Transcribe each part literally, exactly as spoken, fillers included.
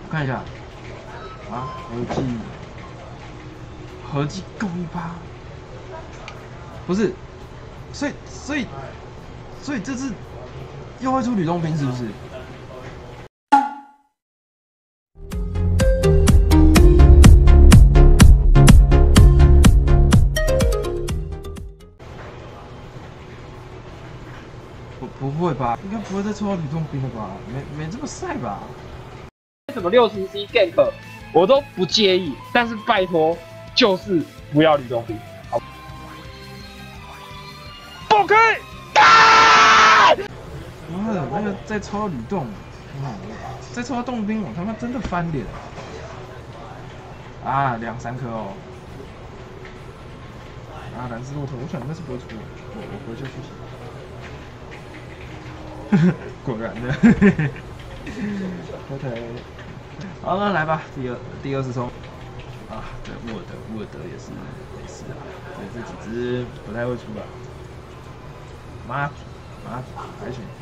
我看一下，啊，合计合计够一趴，不是，所以所以所以这次又会出吕洞宾是不是？不不会吧？应该不会再抽到吕洞宾了吧？没没这么晒吧？ 什么六十 C gank 我都不介意，但是拜托就是不要吕洞宾。好，不可以！啊！ 妈的，那个再抽到吕洞，嗯，再抽到洞宾，我他妈真的翻脸啊！两三颗哦。啊，蓝丝骆驼，我想应该是不会出的，我我回去复习。果然的。OK， 好了，来吧，第二第二次冲。啊，对，沃尔德，沃尔德也是也是啊，这这几只不太会出吧。妈祖，妈祖，还行。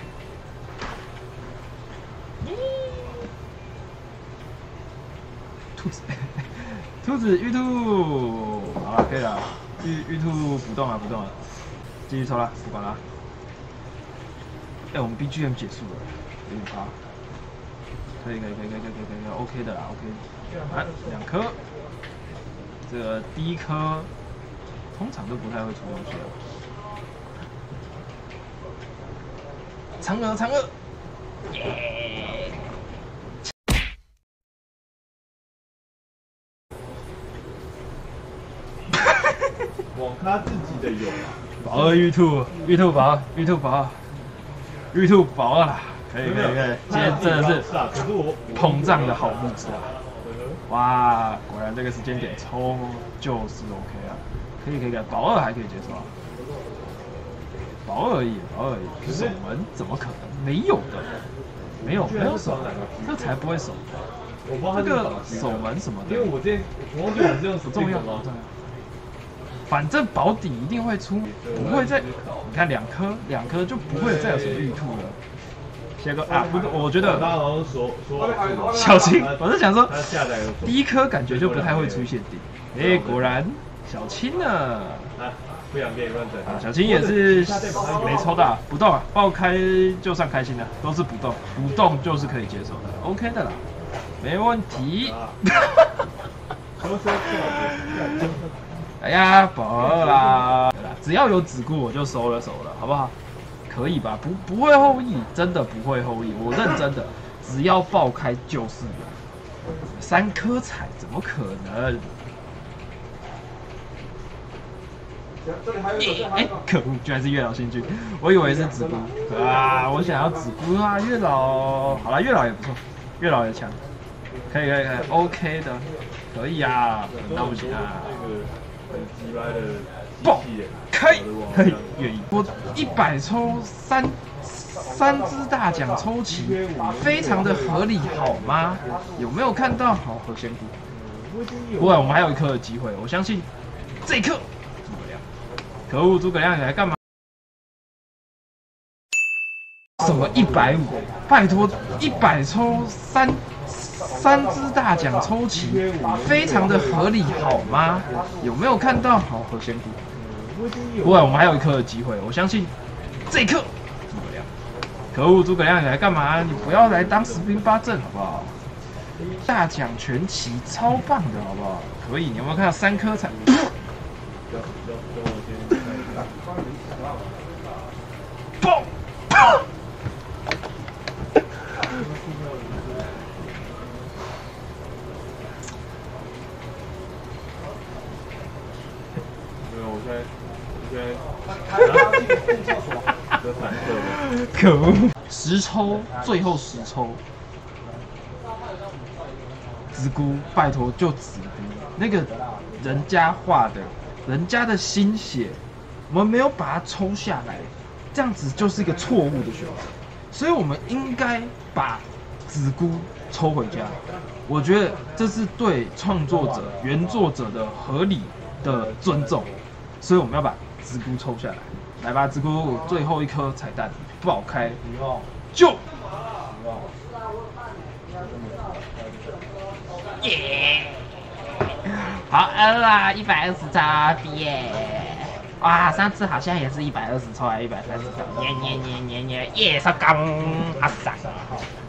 兔子，兔子，玉兔，好了，可以了。玉玉兔不动了，不动了，继续抽了，不管了。哎、欸，我们 B G M 结束了，五趴，可以可以可以可以可以可以可以 ，OK 的啦 ，OK。啊，两颗，这个第一颗通常都不太会出东西啊。嫦娥，嫦娥，耶！ 往他自己的有啊。 宝二玉兔，玉兔宝二，玉兔宝二，玉兔宝二啦，可以可以可以，今天真的是膨胀的好日子啊！哇，果然这个时间点抽就是 OK 啊，可以可以可以，宝二还可以接受啊，宝二而已，宝二而已，守门怎么可能没有的？没有没有守，这才不会守。 我不知道这个守门什么的， 因为我之前我忘记我是用不重要，不重要。反正保底一定会出，不会再，你看两颗，两颗就不会再有什么玉兔了。下个啊，不是，我觉得小青，我是想说，第一颗感觉就不太会出现底。哎，果然小青呢， 不想给你乱整啊，小青也是没抽到，不动啊，爆开就算开心了，都是不动，不动就是可以接受的 ，OK 的啦，没问题。哎呀，宝二啦，只要有子固我就收了手了，好不好？可以吧？不不会后羿，真的不会后羿，我认真的，只要爆开就是有。三颗彩怎么可能？哎、欸，可恶，居然是月老星君，我以为是子固啊，我想要子固啊，月老，好了，月老也不错，月老也强，可以可以可以 ，OK 的，可以啊，那不行啊。 很鸡掰的爆可以可以愿意。我一百抽三三只大奖抽齐，非常的合理，好吗？有没有看到？好，何仙姑。不过我们还有一颗的机会，我相信这一颗诸葛亮。可恶，诸葛亮你来干嘛？什么一百五？拜托，一百抽三。三只大奖抽齐，非常的合理，好吗？有没有看到？好，何仙姑。不过我们还有一颗的机会，我相信这一颗诸葛亮。可恶，诸葛亮你来干嘛？你不要来当十兵八阵好不好？大奖全齐，超棒的好不好？可以，你有没有看到三颗彩？爆！可恶！十抽，最后十抽，子姑，拜托就子姑，那个人家画的，人家的心血，我们没有把它抽下来，这样子就是一个错误的选择，所以我们应该把子姑抽回家。我觉得这是对创作者、原作者的合理的尊重，所以我们要把子姑抽下来。来吧，子姑，最后一颗彩蛋爆开，就。 耶！好饿啊，一百二十张耶！哇，上次好像也是一百二十抽，还一百三十张，耶耶耶耶耶耶，成功！好爽！